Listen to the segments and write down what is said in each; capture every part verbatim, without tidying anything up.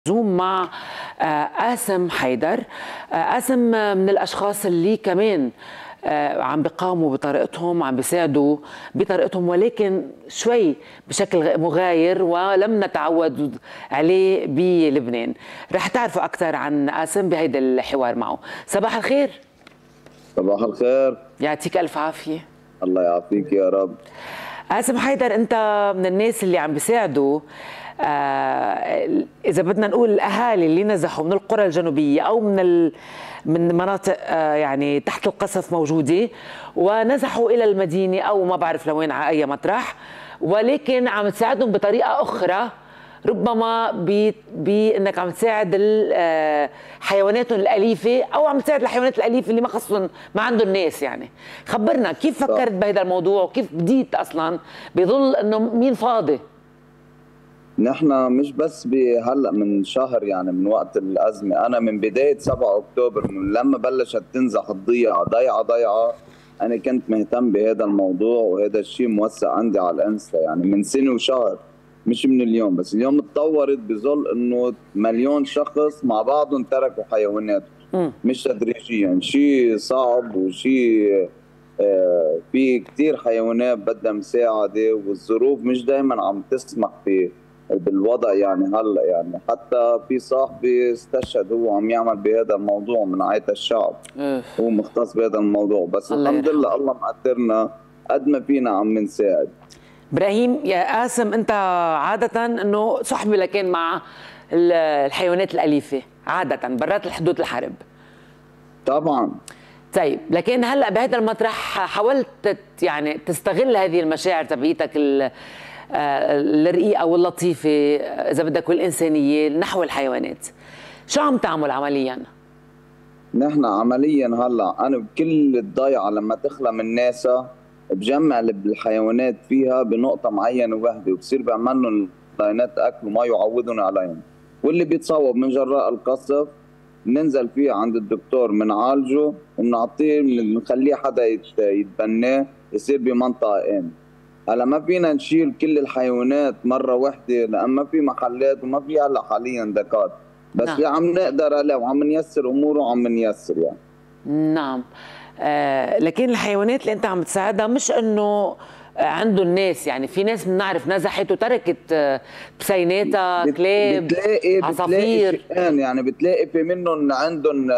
زوم مع آه، قاسم حيدر. آه، قاسم من الاشخاص اللي كمان آه، عم بيقاوموا بطريقتهم، عم بيساعدوا بطريقتهم، ولكن شوي بشكل مغاير ولم نتعود عليه بلبنان. رح تعرفوا اكثر عن قاسم بهيدا الحوار معه. صباح الخير. صباح الخير. يعطيك الف عافيه. الله يعافيك يا رب. قاسم حيدر، انت من الناس اللي عم بيساعدوا آه اذا بدنا نقول الاهالي اللي نزحوا من القرى الجنوبيه او من ال من مناطق آه يعني تحت القصف موجوده ونزحوا الى المدينه او ما بعرف لوين على اي مطرح، ولكن عم تساعدهم بطريقه اخرى، ربما بانك عم تساعد حيواناتهم الاليفه او عم تساعد الحيوانات الاليفه اللي ما خصهم ما عندهم ناس. يعني خبرنا كيف فكرت بهذا الموضوع وكيف بديت اصلا، بظل انه مين فاضي؟ نحن مش بس بهلا من شهر، يعني من وقت الازمه، انا من بدايه سبعة اكتوبر من لما بلشت تنزح الضيعه ضيعه ضيعه انا كنت مهتم بهذا الموضوع، وهذا الشيء موسع عندي على الانستا يعني من سنه وشهر، مش من اليوم. بس اليوم تطورت بظل انه مليون شخص مع بعضهم تركوا حيواناتهم مش تدريجيا، شيء صعب وشيء آه في كثير حيوانات بدها مساعده، والظروف مش دائما عم تسمح في بالوضع. يعني هلا يعني حتى في صاحبي استشهد هو عم يعمل بهذا الموضوع من عيلة الشعب، هو مختص بهذا الموضوع. بس الحمد لله الله مقدرنا قد ما فينا عم نساعد. ابراهيم يا قاسم، انت عاده انه صحبي لكن مع الحيوانات الاليفه عاده برات الحدود الحرب طبعا. طيب، لكن هلا بهذا المطرح حاولت يعني تستغل هذه المشاعر تبعيتك الرقيقه واللطيفه اذا بدك والانسانيه نحو الحيوانات. شو عم تعمل عمليا؟ نحن عمليا هلا انا بكل الضيعه لما تخلى من ناسا بجمع الحيوانات فيها بنقطه معينه وحده، وبصير بعمل لهم لاينات اكل وما يعودون عليهم، واللي بيتصوب من جراء القصف بننزل فيه عند الدكتور بنعالجه وبنعطيه بنخليه حدا يتبناه يصير بمنطقه امنه. هلا ما فينا نشيل كل الحيوانات مره واحده لان ما في محلات وما في هلا حاليا دكاتره، بس نعم. عم نقدر عليه وعم نيسر اموره وعم نيسر يعني. نعم. آه لكن الحيوانات اللي انت عم تساعدها مش انه عندهم ناس، يعني في ناس بنعرف نزحت وتركت بسيناتها، كلاب، بتلاقي عصافير. بتلاقي يعني بتلاقي في منهم عندهم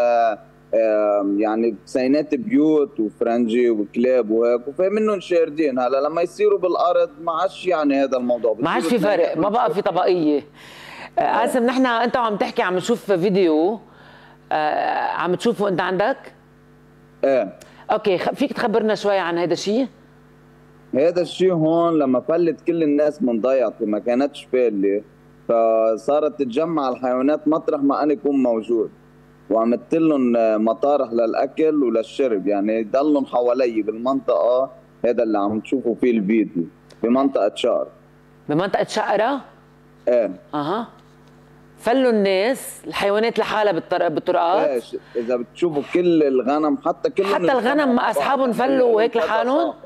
يعني بسينات بيوت وفرنجي وكلاب وهيك، وفي منهم شاردين. هلا لما يصيروا بالارض ما عادش يعني هذا الموضوع، ما عادش في فرق، ما بقى في طبقيه. قاسم، نحن انت عم تحكي عم نشوف فيديو، آه عم تشوفه انت عندك؟ ايه. اوكي، فيك تخبرنا شوي عن هذا الشيء؟ هذا الشيء هون لما فلت كل الناس من ضيعتي ما كانتش فالة، فصارت تتجمع الحيوانات مطرح ما انا اكون موجود، وعملت لهم مطارح للاكل وللشرب، يعني يضلهم حوالي بالمنطقه. هذا اللي عم تشوفوا فيه الفيديو بمنطقه شقر. بمنطقه شقره؟ ايه. اها. فلوا الناس الحيوانات لحالها بالطرقات؟ ايش اذا بتشوفوا كل الغنم، حتى كل حتى الغنم اصحابهم فلوا وهيك لحالهم؟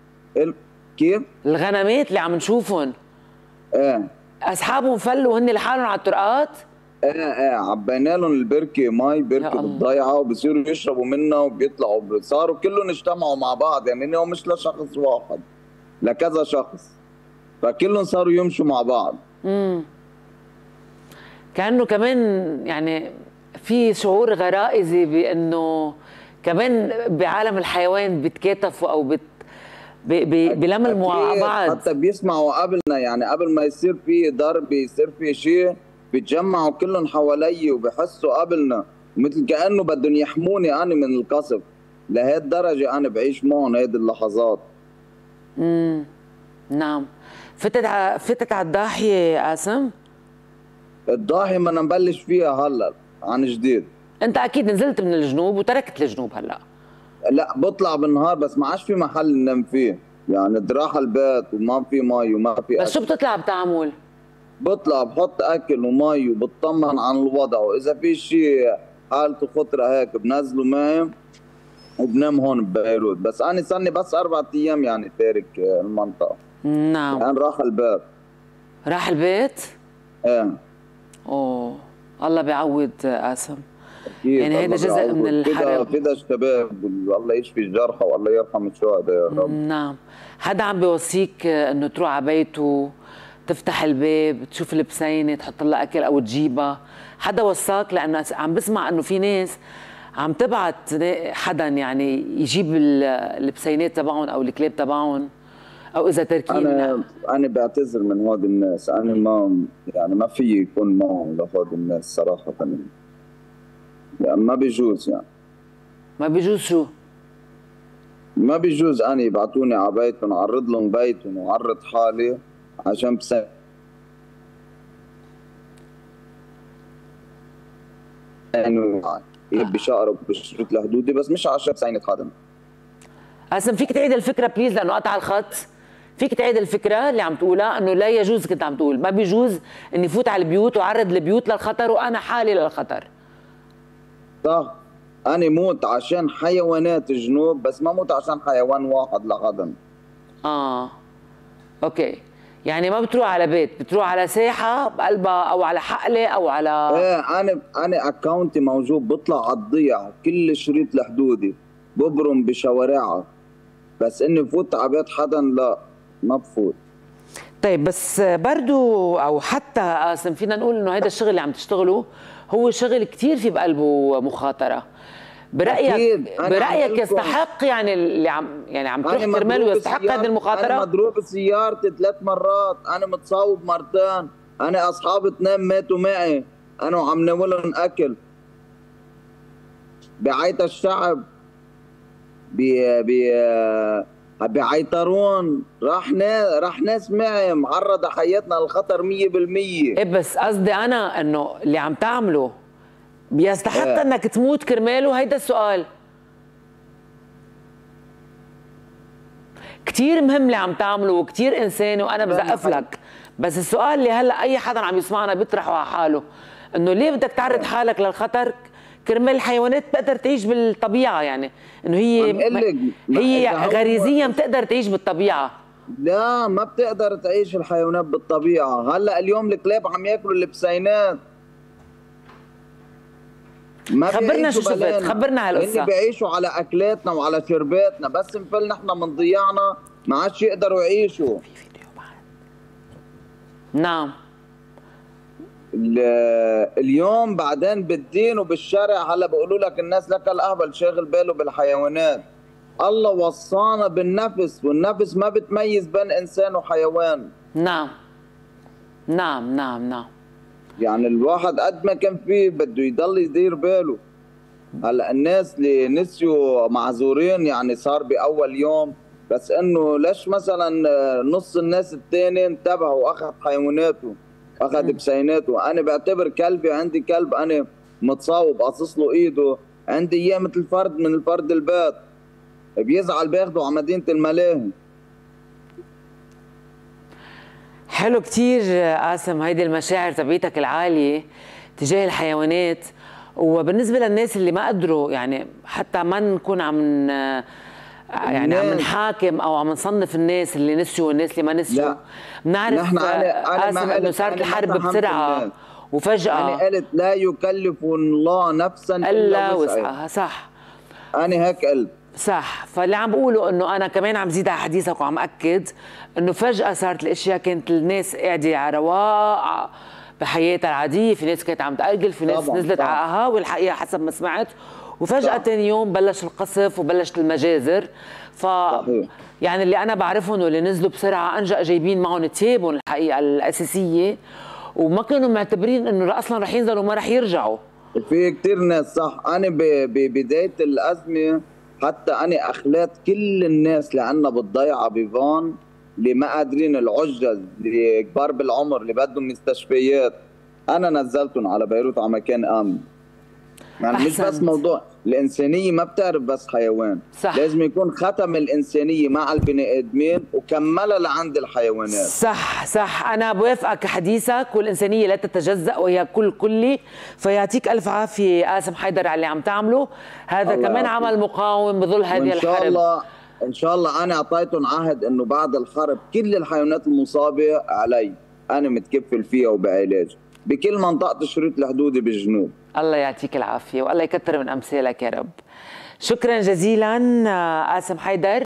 كيف؟ الغنمات اللي عم نشوفهم ايه اصحابهم فلوا وهن لحالهم على الطرقات؟ ايه ايه عبينا لهم البركه مي، بركه بالضيعه، وبصيروا يشربوا منها وبيطلعوا، صاروا كلهم اجتمعوا مع بعض، يعني انه مش لشخص واحد، لكذا شخص، فكلهم صاروا يمشوا مع بعض. امم كانه كمان يعني في شعور غرائزي بانه كمان بعالم الحيوان بيتكاتفوا او بت بيلملموا مع بعض، حتى بيسمعوا قبلنا، يعني قبل ما يصير في ضرب يصير في شيء بيتجمعوا كلهم حوالي وبحسوا قبلنا، مثل كانه بدهم يحموني انا من القصف. لهي الدرجه انا بعيش معهم هيدي اللحظات. امم نعم. فتت ع... فتت على الضاحيه قاسم؟ الضاحيه بدنا نبلش فيها هلا عن جديد. انت اكيد نزلت من الجنوب وتركت الجنوب هلا؟ لا، بطلع بالنهار بس ما عادش في محل ننام فيه، يعني دراح البيت وما في مي وما في بس أكل. شو بتطلع بتعمل؟ بطلع بحط اكل ومي وبطمن عن الوضع، واذا في شيء حالته خطره هيك بنزله معي وبنام هون ببيروت. بس انا صرني بس اربع ايام يعني تارك المنطقه. نعم. يعني راح البيت. راح البيت؟ ايه. اوه الله بيعوض قاسم. أكيد يعني هيدا جزء من الحرب. فدا الشباب، والله يشفي الجرحى والله يرحم الشهداء يا رب. نعم. حدا عم بيوصيك انه تروح على بيته، تفتح الباب، تشوف البسينه، تحط لها اكل او تجيبها؟ حدا وصاك؟ لانه عم بسمع انه في ناس عم تبعت حدا يعني يجيب البسينات تبعهم او الكلاب تبعهم، او اذا تركين. انا انا بعتذر من هود الناس، انا ما يعني ما في يكون معهم لهود الناس صراحه، يعني ما بيجوز. يعني ما بيجوز شو؟ ما بيجوز أنا يبعتوني على بيتهم، أعرض لهم بيتهم وأعرض حالي عشان بس انه بشقرب بشروط لحدودي، بس مش عشان بسينة حدا. قاسم فيك تعيد الفكره بليز لانه قطع الخط؟ فيك تعيد الفكره اللي عم تقولها؟ انه لا يجوز، كنت عم تقول ما بيجوز اني فوت على البيوت واعرض البيوت للخطر وانا حالي للخطر. صح، أنا موت عشان حيوانات جنوب، بس ما موت عشان حيوان واحد لغدا. اه اوكي، يعني ما بتروح على بيت، بتروح على ساحه بقلبها او على حقله او على ايه. انا انا اكونتي موجود، بطلع على الضيعه كل شريط لحدودي، ببرم بشوارعها، بس اني فوت على بيت حدا لا، ما بفوت. طيب بس برضو او حتى قاسم فينا نقول انه هذا الشغل اللي عم تشتغله هو شغل كثير في بقلبه مخاطره. برايك برايك يستحق يعني اللي عم يعني عم تروح كرماله يستحق هذه المخاطره؟ انا مضروب سيارتي ثلاث مرات، انا متصاوب مرتين، انا اصحابي اثنين ماتوا معي، انا وعم ناولهم اكل بعيط الشعب بي بي بعيطرون، راح ناس راح ناس معي معرضه حياتنا للخطر مية بالمية. ايه بس قصدي انا انه اللي عم تعمله بيستحق اه. انك تموت كرماله؟ هيدا السؤال كتير مهم اللي عم تعمله وكتير انساني وانا بزقف لك، بس السؤال اللي هلا اي حدا عم يسمعنا بيطرحه على حاله انه ليه بدك تعرض حالك للخطر كرمال الحيوانات بتقدر تعيش بالطبيعه؟ يعني انه هي هي غريزيا بتقدر تعيش بالطبيعه. لا ما بتقدر تعيش الحيوانات بالطبيعه. هلا اليوم الكلاب عم ياكلوا البسينات، ما خبرنا شو شفت، خبرنا هالقصه. هن بيعيشوا على اكلاتنا وعلى شرباتنا، بس نفل نحن من ضياعنا ما عادش يقدروا يعيشوا. في فيديو بعد. نعم. اليوم بعدين بالدين وبالشرع هلا بيقولوا لك الناس لك الاهبل شاغل باله بالحيوانات. الله وصانا بالنفس، والنفس ما بتميز بين انسان وحيوان. نعم نعم نعم نعم. يعني الواحد قد ما كان فيه بده يضل يدير باله. هلا الناس اللي نسيوا معذورين، يعني صار باول يوم، بس انه ليش مثلا نص الناس الثاني انتبهوا واخذ حيواناته، اخذ بسيناته. انا بعتبر كلبي، عندي كلب انا متصاوب قصص له ايده، عندي اياه مثل فرد من الفرد البيت، بيزعل باخده على مدينه الملاهي. حلو كتير قاسم هيدي المشاعر تبعيتك العاليه تجاه الحيوانات. وبالنسبه للناس اللي ما قدروا، يعني حتى ما نكون عم يعني عم نحاكم او عم نصنف الناس اللي نسيوا والناس اللي ما نسيوا، بنعرف قاسم انه صارت الحرب بسرعه وفجاه. انا قلت لا يكلف الله نفسا الا وسعها. صح، انا هيك قلت. صح. فاللي عم بقوله انه انا كمان عم زيد على حديثك وعم اكد انه فجاه صارت الاشياء، كانت الناس قاعده على رواق بحياتها العاديه، في ناس كانت عم تأجل، في ناس طبعًا نزلت طبعًا على قهاوي الحقيقه حسب ما سمعت، وفجاه ثاني يوم بلش القصف وبلشت المجازر. ف صحيح. يعني اللي انا بعرفهم واللي نزلوا بسرعه انجا جايبين معهم تيابهم الحقيقه الاساسيه، وما كانوا معتبرين انه اصلا رح ينزلوا وما رح يرجعوا. في كثير ناس صح. انا ببدايه الازمه حتى انا اخلات كل الناس اللي عندنا بالضيعه بفان، اللي ما قادرين، العجز، اللي كبار بالعمر، اللي بدهم مستشفيات، انا نزلتهم على بيروت على مكان امن. يعني أحسنت. مش بس موضوع الانسانيه، ما بتعرف بس حيوان، صح. لازم يكون ختم الانسانيه مع البني ادمين وكملها لعند الحيوانات. صح صح، انا بوافقك حديثك، والانسانيه لا تتجزا وهي كل كلي. فيعطيك الف عافيه قاسم حيدر على اللي عم تعمله، هذا كمان عافية. عمل مقاوم بظل هذه الحرب. ان شاء الله ان شاء الله انا اعطيتهم عهد انه بعد الحرب كل الحيوانات المصابه علي انا متكفل فيها وبعلاج، بكل منطقه الشريط الحدودي بالجنوب. الله يعطيك العافيه والله يكثر من امثالك يا رب. شكرا جزيلا قاسم حيدر.